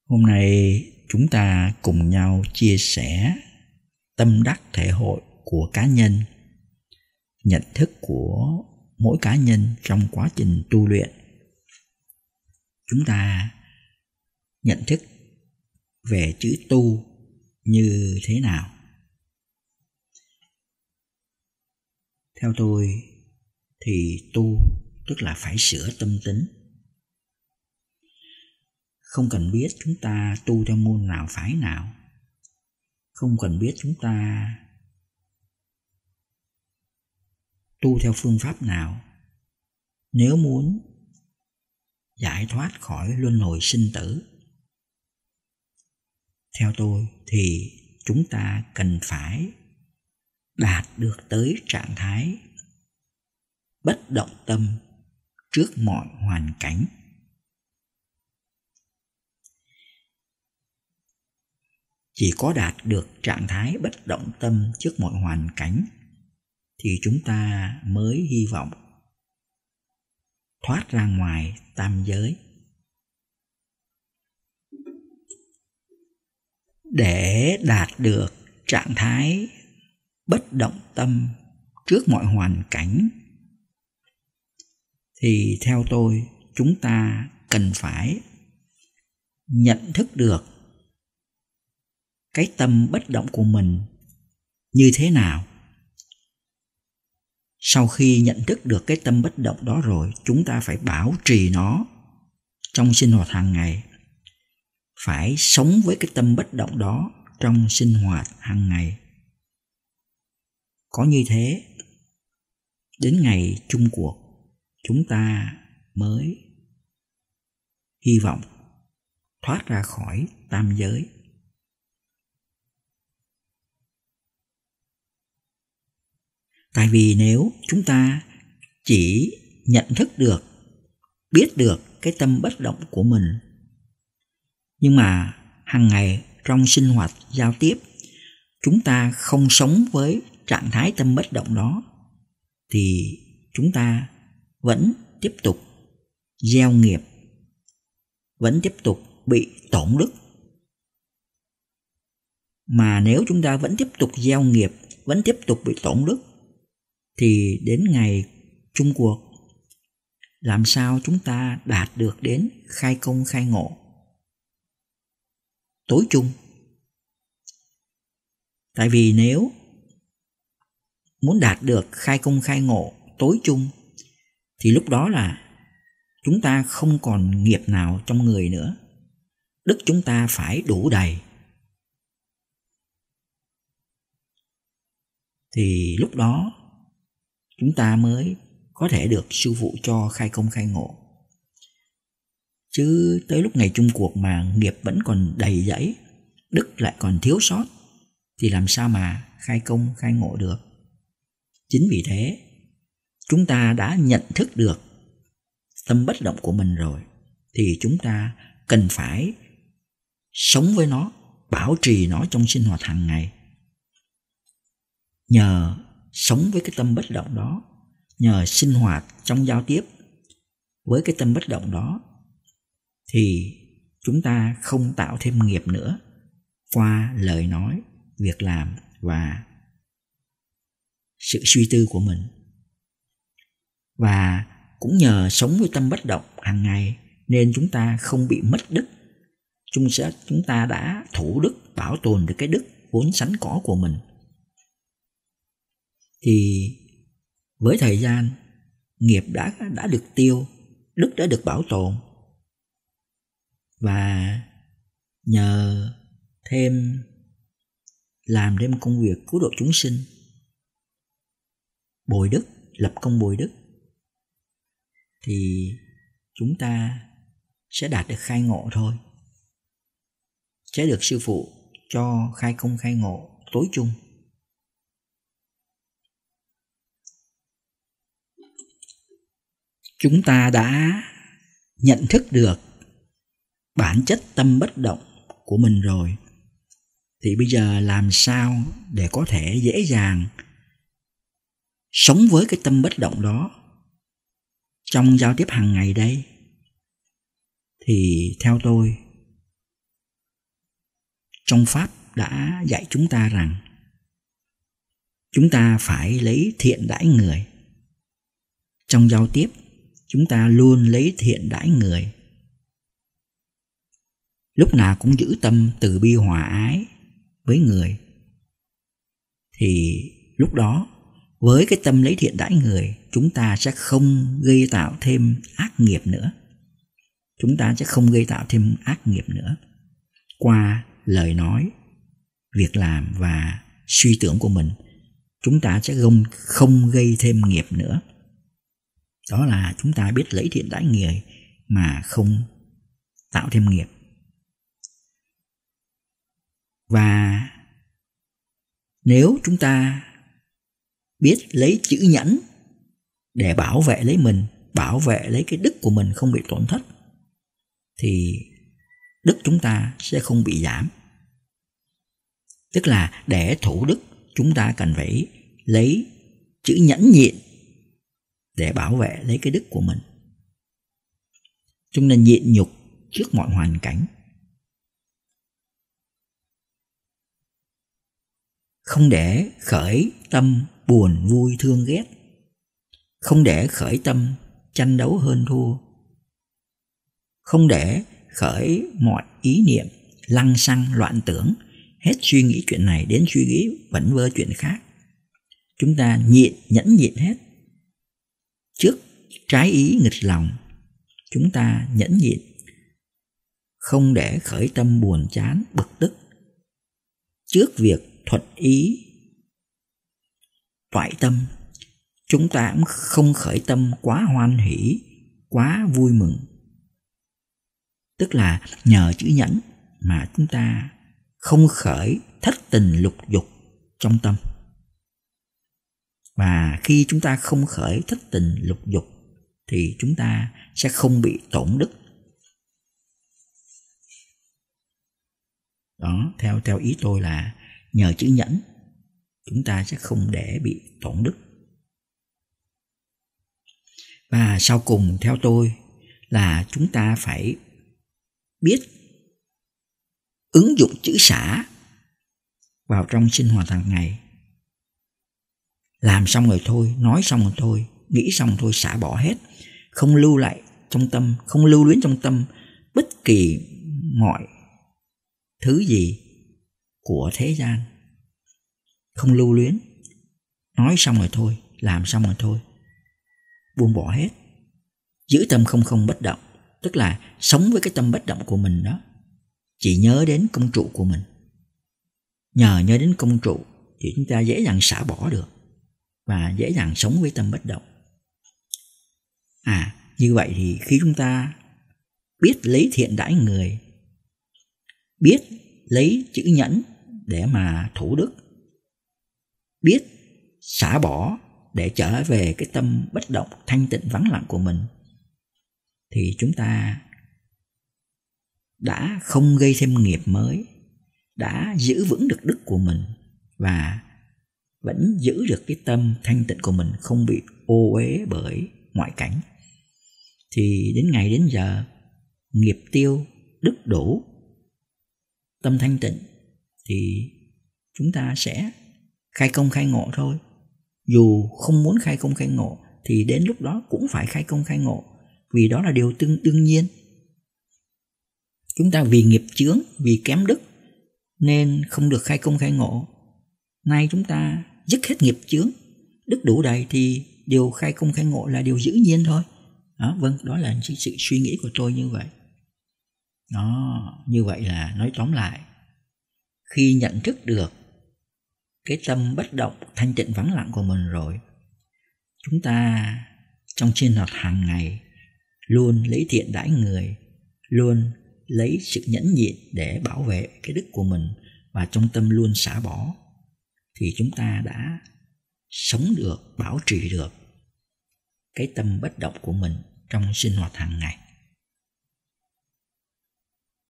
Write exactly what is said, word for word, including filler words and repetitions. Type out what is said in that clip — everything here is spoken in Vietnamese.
Hôm nay chúng ta cùng nhau chia sẻ tâm đắc thể hội của cá nhân, nhận thức của mỗi cá nhân trong quá trình tu luyện. Chúng ta nhận thức về chữ tu như thế nào? Theo tôi thì tu tức là phải sửa tâm tính. Không cần biết chúng ta tu theo môn nào phái nào, không cần biết chúng ta tu theo phương pháp nào. Nếu muốn giải thoát khỏi luân hồi sinh tử, theo tôi thì chúng ta cần phải đạt được tới trạng thái bất động tâm trước mọi hoàn cảnh. Chỉ có đạt được trạng thái bất động tâm trước mọi hoàn cảnh thì chúng ta mới hy vọng thoát ra ngoài tam giới. Để đạt được trạng thái bất động tâm trước mọi hoàn cảnh thì theo tôi chúng ta cần phải nhận thức được cái tâm bất động của mình như thế nào. Sau khi nhận thức được cái tâm bất động đó rồi, chúng ta phải bảo trì nó trong sinh hoạt hàng ngày. Phải sống với cái tâm bất động đó trong sinh hoạt hàng ngày. Có như thế, đến ngày chung cuộc, chúng ta mới hy vọng thoát ra khỏi tam giới. Tại vì nếu chúng ta chỉ nhận thức được, biết được cái tâm bất động của mình, nhưng mà hàng ngày trong sinh hoạt giao tiếp chúng ta không sống với trạng thái tâm bất động đó, thì chúng ta vẫn tiếp tục gieo nghiệp, vẫn tiếp tục bị tổn đức. Mà nếu chúng ta vẫn tiếp tục gieo nghiệp, vẫn tiếp tục bị tổn đức, thì đến ngày chung cuộc làm sao chúng ta đạt được đến khai công khai ngộ tối chung? Tại vì nếu muốn đạt được khai công khai ngộ tối chung thì lúc đó là chúng ta không còn nghiệp nào trong người nữa. Đức chúng ta phải đủ đầy. Thì lúc đó chúng ta mới có thể được sư phụ cho khai công khai ngộ. Chứ tới lúc ngày chung cuộc mà nghiệp vẫn còn đầy dẫy, đức lại còn thiếu sót, thì làm sao mà khai công khai ngộ được? Chính vì thế, chúng ta đã nhận thức được tâm bất động của mình rồi, thì chúng ta cần phải sống với nó, bảo trì nó trong sinh hoạt hàng ngày. Nhờ sống với cái tâm bất động đó, nhờ sinh hoạt trong giao tiếp với cái tâm bất động đó, thì chúng ta không tạo thêm nghiệp nữa qua lời nói, việc làm và sự suy tư của mình. Và cũng nhờ sống với tâm bất động hàng ngày nên chúng ta không bị mất đức. Chúng, sẽ, chúng ta đã thủ đức, bảo tồn được cái đức vốn sẵn có của mình. Thì với thời gian, nghiệp đã, đã được tiêu, đức đã được bảo tồn. Và nhờ thêm làm thêm công việc cứu độ chúng sinh, bồi đức, lập công bồi đức, thì chúng ta sẽ đạt được khai ngộ thôi. Sẽ được sư phụ cho khai công khai ngộ tối chung. Chúng ta đã nhận thức được bản chất tâm bất động của mình rồi, thì bây giờ làm sao để có thể dễ dàng sống với cái tâm bất động đó trong giao tiếp hàng ngày đây? Thì theo tôi, trong Pháp đã dạy chúng ta rằng chúng ta phải lấy thiện đãi người. Trong giao tiếp, chúng ta luôn lấy thiện đãi người. Lúc nào cũng giữ tâm từ bi hòa ái với người. Thì lúc đó, với cái tâm lấy thiện đãi người, chúng ta sẽ không gây tạo thêm ác nghiệp nữa. Chúng ta sẽ không gây tạo thêm ác nghiệp nữa. Qua lời nói, việc làm và suy tưởng của mình, chúng ta sẽ không, không gây thêm nghiệp nữa. Đó là chúng ta biết lấy thiện đãi người mà không tạo thêm nghiệp. Và nếu chúng ta biết lấy chữ nhẫn để bảo vệ lấy mình, bảo vệ lấy cái đức của mình không bị tổn thất, thì đức chúng ta sẽ không bị giảm. Tức là để thủ đức, chúng ta cần phải lấy chữ nhẫn nhịn để bảo vệ lấy cái đức của mình. Chúng ta nhịn nhục trước mọi hoàn cảnh. Không để khởi tâm buồn vui thương ghét. Không để khởi tâm tranh đấu hơn thua. Không để khởi mọi ý niệm lăng xăng loạn tưởng, hết suy nghĩ chuyện này đến suy nghĩ vẩn vơ chuyện khác. Chúng ta nhịn, nhẫn nhịn hết. Trước trái ý nghịch lòng, chúng ta nhẫn nhịn. Không để khởi tâm buồn chán, bực tức. Trước việc thuận ý, toại tâm, chúng ta cũng không khởi tâm quá hoan hỷ, quá vui mừng. Tức là nhờ chữ nhẫn mà chúng ta không khởi thất tình lục dục trong tâm. Và khi chúng ta không khởi thất tình lục dục thì chúng ta sẽ không bị tổn đức. Đó, theo theo ý tôi là nhờ chữ nhẫn chúng ta sẽ không để bị tổn đức. Và sau cùng theo tôi là chúng ta phải biết ứng dụng chữ xả vào trong sinh hoạt hàng ngày. Làm xong rồi thôi, nói xong rồi thôi, nghĩ xong rồi thôi, xả bỏ hết. Không lưu lại trong tâm, không lưu luyến trong tâm bất kỳ mọi thứ gì của thế gian. Không lưu luyến. Nói xong rồi thôi, làm xong rồi thôi, buông bỏ hết. Giữ tâm không không bất động. Tức là sống với cái tâm bất động của mình đó. Chỉ nhớ đến công trụ của mình. Nhờ nhớ đến công trụ thì chúng ta dễ dàng xả bỏ được và dễ dàng sống với tâm bất động. À, như vậy thì khi chúng ta biết lấy thiện đãi người, biết lấy chữ nhẫn để mà thủ đức, biết xả bỏ để trở về cái tâm bất động thanh tịnh vắng lặng của mình, thì chúng ta đã không gây thêm nghiệp mới, đã giữ vững được đức của mình và vẫn giữ được cái tâm thanh tịnh của mình không bị ô uế bởi ngoại cảnh. Thì đến ngày đến giờ nghiệp tiêu, đức đủ, tâm thanh tịnh thì chúng ta sẽ khai công khai ngộ thôi. Dù không muốn khai công khai ngộ thì đến lúc đó cũng phải khai công khai ngộ, vì đó là điều tương đương nhiên. Chúng ta vì nghiệp chướng, vì kém đức nên không được khai công khai ngộ. Nay chúng ta dứt hết nghiệp chướng, đức đủ đầy thì điều khai công khai ngộ là điều dĩ nhiên thôi. Đó, vâng, đó là sự suy nghĩ của tôi như vậy. Đó, như vậy là nói tóm lại, khi nhận thức được cái tâm bất động thanh tịnh vắng lặng của mình rồi, chúng ta trong sinh hoạt hàng ngày luôn lấy thiện đãi người, luôn lấy sự nhẫn nhịn để bảo vệ cái đức của mình và trong tâm luôn xả bỏ, thì chúng ta đã sống được, bảo trì được cái tâm bất động của mình trong sinh hoạt hàng ngày.